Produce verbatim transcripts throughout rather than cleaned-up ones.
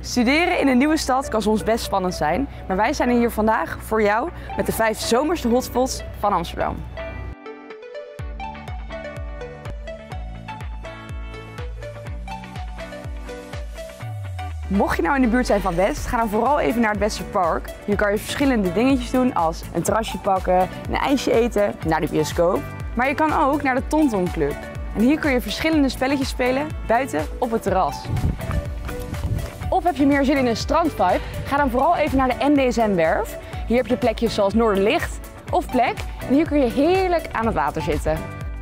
Studeren in een nieuwe stad kan soms best spannend zijn, maar wij zijn hier vandaag voor jou met de vijf zomerste hotspots van Amsterdam. Mocht je nou in de buurt zijn van West, ga dan vooral even naar het Westerpark. Hier kan je verschillende dingetjes doen als een terrasje pakken, een ijsje eten, naar de bioscoop. Maar je kan ook naar de Tonton Club. En hier kun je verschillende spelletjes spelen buiten op het terras. Of heb je meer zin in een strandvibe? Ga dan vooral even naar de N D S M-werf. Hier heb je plekjes zoals Noorderlicht of Plek. En hier kun je heerlijk aan het water zitten.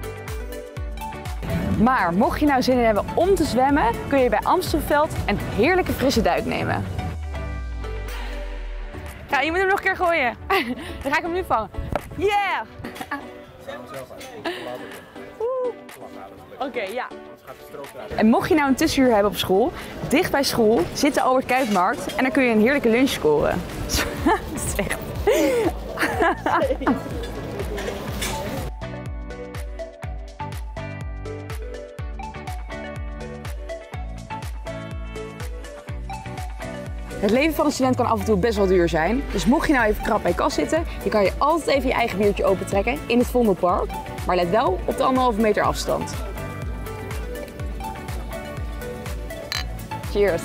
Maar mocht je nou zin in hebben om te zwemmen, kun je bij Amstelveld een heerlijke frisse duik nemen. Ja, je moet hem nog een keer gooien. Dan ga ik hem nu vangen. Yeah! Oké, okay, ja. En mocht je nou een tussenuur hebben op school, dicht bij school zit de Albert Kuipmarkt en dan kun je een heerlijke lunch scoren. Dat is echt... Het leven van een student kan af en toe best wel duur zijn. Dus mocht je nou even krap bij kas zitten, dan kan je altijd even je eigen biertje opentrekken in het Vondelpark. Maar let wel op de anderhalve meter afstand. Cheers!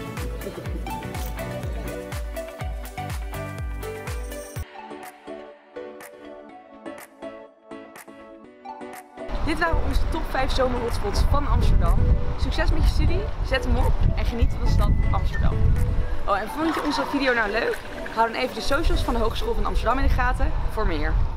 Dit waren onze top vijf zomerhotspots van Amsterdam. Succes met je studie, zet hem op en geniet van de stad Amsterdam. Oh, en vond je onze video nou leuk? Hou dan even de socials van de Hogeschool van Amsterdam in de gaten voor meer.